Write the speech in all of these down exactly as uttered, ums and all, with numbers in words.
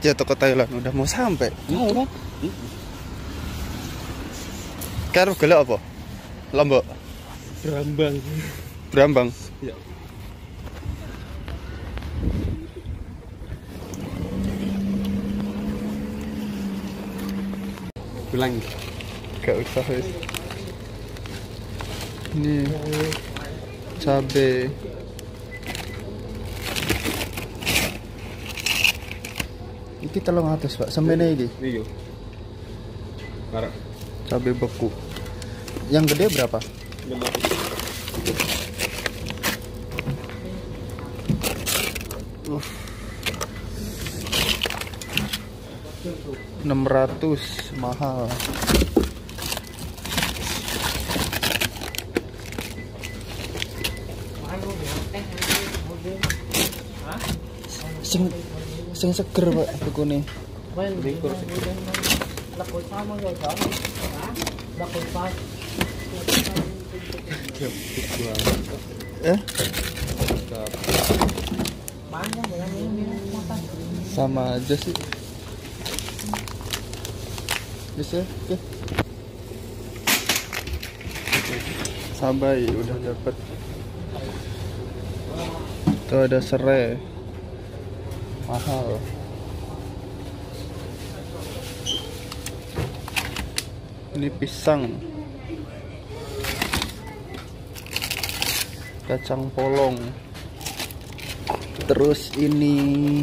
ya toko Thailand udah mau sampai. Iya kan? Karo gelek apa? Lombok. Brambang. Brambang. Iya. Pulang. Gak usah wis. Ini cabe. Iki telung atus Pak, semene iki. Iya. Marah. Cabe beku. Yang gede berapa? Uh. enam ratus mahal. Sing sing seger Pak bekune. Eh? Sama aja sih. Bisa, oke. Sabai udah dapat. Tuh ada serai. Mahal. Ini pisang. Kacang polong. Terus ini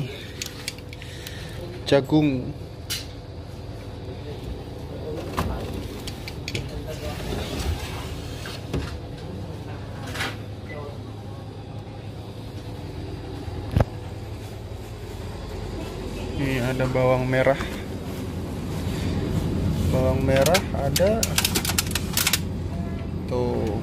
jagung. Ini ada bawang merah. Bawang merah ada. Tuh.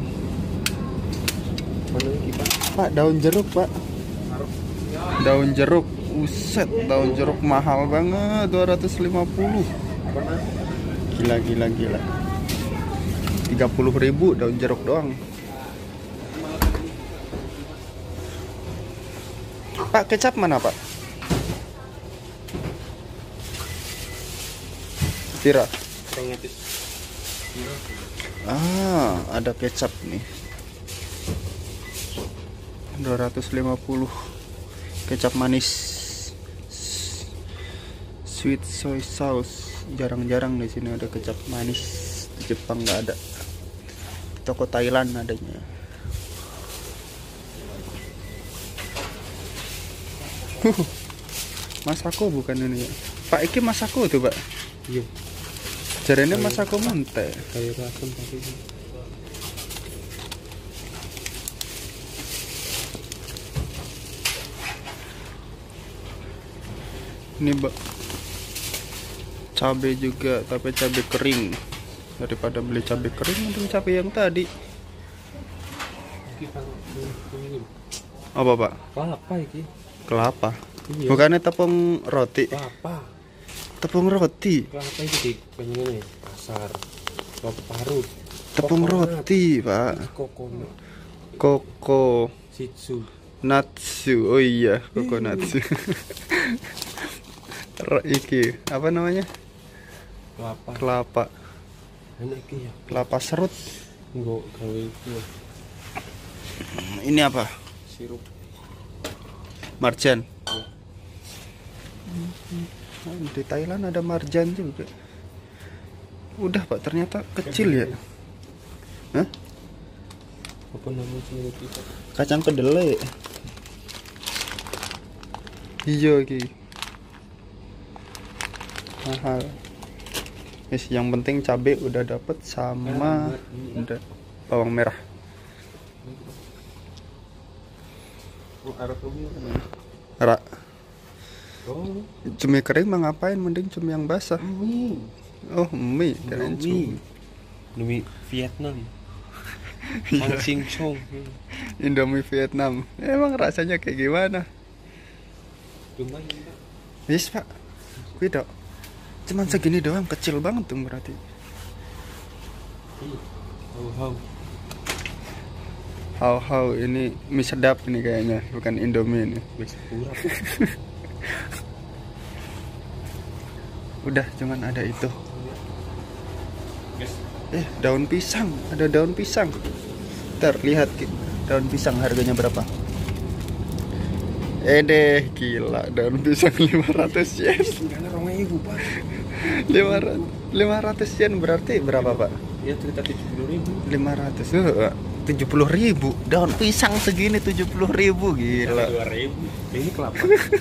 Pak, daun jeruk, Pak. Daun jeruk. Uset, daun jeruk mahal banget, dua ratus lima puluh. Gila, gila, gila. tiga puluh ribu daun jeruk doang. Pak, kecap mana, Pak? Pira? Ah, ada kecap nih. dua ratus lima puluh. Kecap manis. Sweet soy sauce. Jarang-jarang di sini ada kecap manis. Di Jepang nggak ada. Toko Thailand adanya. Huh. Masako bukan ini ya? Pak, iki Masako tuh, Pak. Iya. Jarene Masako monte. Kayak rasem tapi ini Mbak, cabai juga, tapi cabai kering. Daripada beli cabai kering, mending cabai yang tadi. Apa Pak? kelapa iki. Kelapa. Iya. Bukannya tepung roti. Kelapa. Tepung roti. Kelapa iki pengen ini pasar. Kelapa parut. Tepung Coconut. roti Pak. Kokonat. Koko. Shitsu. Natsu. Oh iya, koko natsu. Iki apa namanya? Kelapa. Kelapa. Enak iki ya. Kelapa serut. Enggak gawe iki. Ini apa? Sirup. Marjan. Di Thailand ada marjan juga. Udah Pak, ternyata kecil ya. Hah? Apa namanya itu? Kacang kedelai. Iya iki. Mahal. Yes, yang penting cabai udah dapet sama udah bawang merah. Oh, arep rumi. Ra. Oh, Cumi kering mah ngapain, mending cumi yang basah. mie. Oh, mie, keren cumi. Mie Vietnam. Sang Sing Chong. Indomie Vietnam. Emang rasanya kayak gimana? Lumayan, Pak. Yes, Pak. Beda. Cuman segini doang, kecil banget tuh berarti. Oh, how. How-how ini mie sedap ini kayaknya, bukan Indomie ini. Wis pura. Udah, cuman ada itu. Eh, daun pisang, ada daun pisang. Ntar lihat daun pisang harganya berapa. Eh deh, gila, daun pisang lima ratus yen. lima ratus yen berarti berapa, Pak? Ya, sekitar tujuh puluh ribu. lima ratus. Uh, tujuh puluh ribu. Daun pisang segini tujuh puluh ribu, gila. dua ribu. Ini kelapa.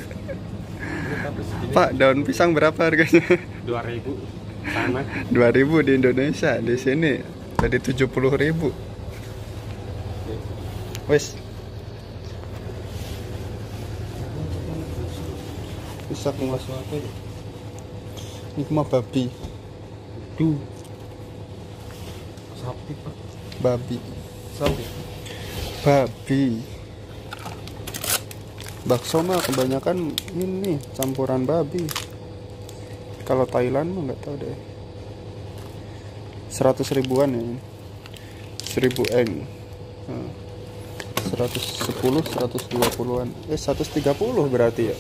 Pak, daun pisang berapa harganya? dua ribu. Sana dua ribu di Indonesia, di sini tadi tujuh puluh ribu. Wes. Bisa kemas apa ya? Ini mah babi. Duh. Sapi, Pak. Babi. Sapi. Babi. Bakso mah kebanyakan ini campuran babi. Kalau Thailand mah nggak tahu deh. Seratus ribuan ya. Seribu eng. Nah, seratus sepuluh, seratus dua puluhan. Eh, seratus tiga puluh berarti ya.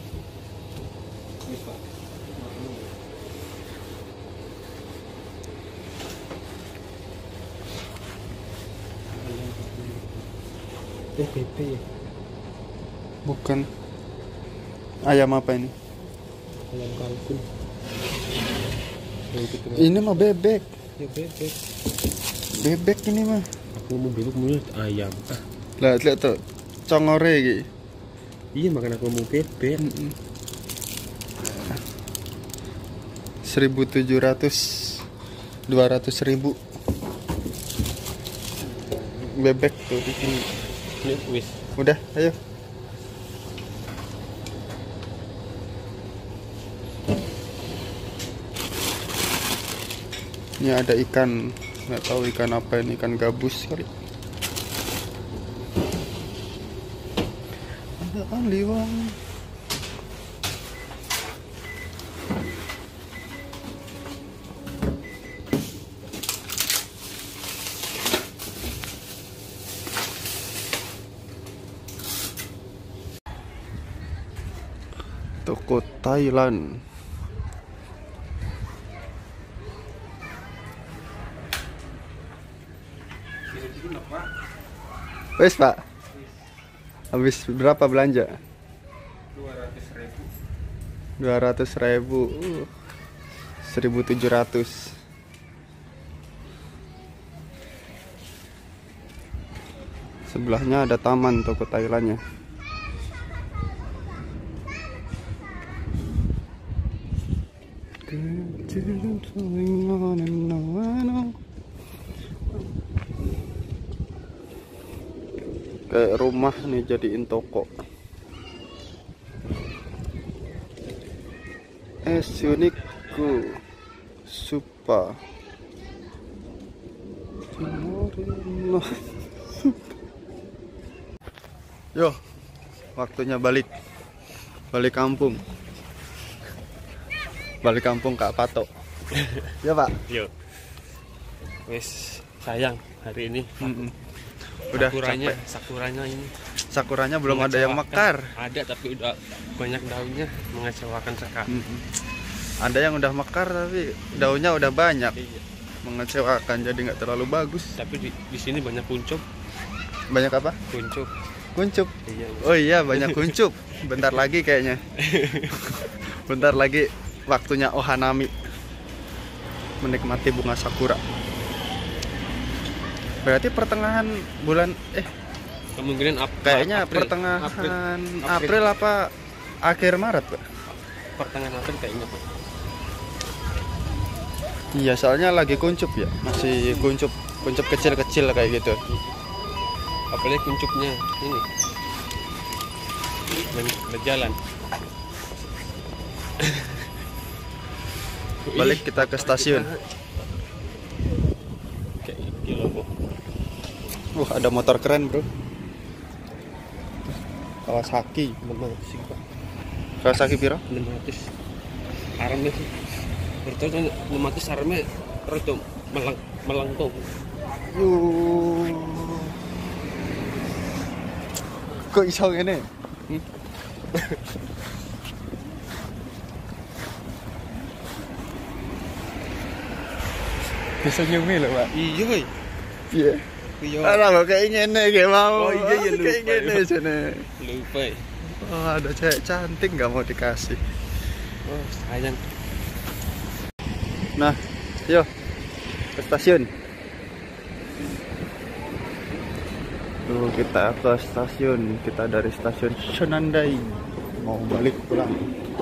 Eh, bebek ya? Bukan. Ayam apa ini? Ayam kalkun. Ini mah bebek. Ya, bebek. Bebek ini mah. Aku mau bebek mulut ayam. Ah. Lah, lihat tuh. Congore iki. Iya, makan aku mau bebek. seribu tujuh ratus, dua ratus ribu. Bebek tuh di sini. Ini wis. Udah, ayo. Ini ada ikan, nggak tahu ikan apa ini, ikan gabus kali. Ada aliwang. Toko Thailand. Wes, Pak. Habis berapa belanja? dua ratus ribu. dua ratus ribu. Uh, seribu tujuh ratus. Sebelahnya ada taman toko Thailandnya. Kayak rumah nih jadiin toko. Es Uniku Supa. Yo, waktunya balik. Balik kampung. Balik kampung Kak Pato. Ya, Pak. Yo. Wes, sayang hari ini. Mm -mm. Udah sakuranya, capek. sakuranya ini. Sakuranya belum ada yang mekar. Ada tapi udah banyak daunnya, mengecewakan sekali. Mm -mm. Ada yang udah mekar tapi daunnya udah banyak. Iya. Mengecewakan, jadi nggak terlalu bagus. Tapi di, di sini banyak kuncup. Banyak apa? Kuncup. Kuncup. Iya. Oh iya, banyak kuncup. Bentar lagi kayaknya. Bentar lagi waktunya Ohanami. Menikmati bunga sakura. Berarti pertengahan bulan eh kemungkinan ap kayaknya April. pertengahan April. April. April. April apa akhir Maret, Pak? Pertengahan April kayaknya, Pak. Iya, soalnya lagi kuncup ya. Masih kuncup, kuncup kecil-kecil kayak gitu. Apalagi kuncupnya ini berjalan. Balik kita ke stasiun. Kayak gila, Bu. Wah, ada motor keren, Bro. Kawasaki. enam ratus sih, Pak. Kawasaki piro? enam ratus. Armnya sih. Berarti enam ratus armnya rada melang melengkung. Yuh. Kok iso ngene? Hmm? Disenyumi lho, Pak. Iya, iya. Iya. Iya. Alah kok kayak ngene kayak mau. Oh, iya, iya, lupa. Kayak ngene jane. Lupa. Oh, ada cewek cantik nggak mau dikasih. Oh, sayang. Nah, yuk ke stasiun. Tuh kita ke stasiun. Kita dari stasiun Senandai mau balik pulang.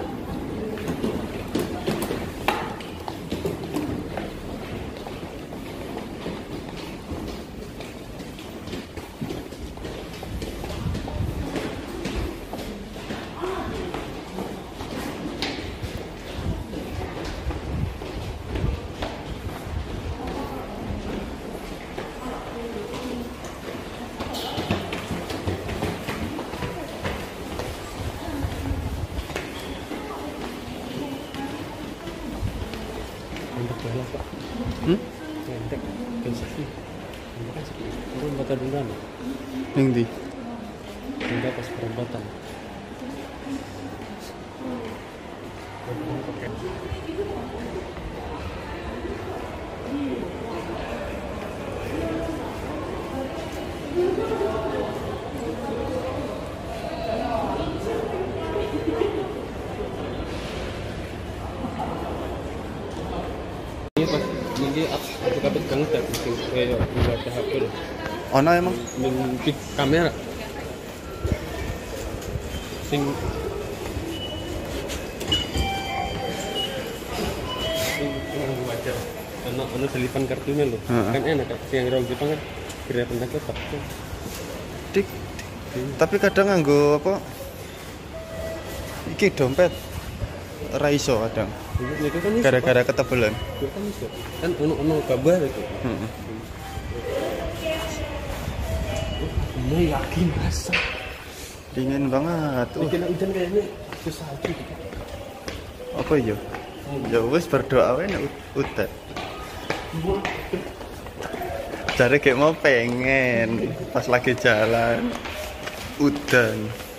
Untuk balap, Pak. Hmm? Ngendek. Konsesi. Kan turun bata duluan. Yang di Hingga pas perempatan. Ini pas ini aku dapat banget ya bikin kayak buat H P. ono emang Mengikut kamera. Sing sing yang wajar. Karena ono selipan kartunya loh. Heeh. Kan enak kan yang orang Jepang kan kira pendapat tetap. dik, dik. Tapi kadang nganggo apa iki dompet raiso kadang Itu kan iso, gara-gara ketebelan. Pak. Itu kan iso. Kan ono ono kabar itu. Heeh. Ini yakin rasa. Dingin banget. Uh, Kena hujan kayaknya susah aja gitu. apa ya? Ya wis berdoa wae nek udah. Cari kayak mau pengen pas lagi jalan udan.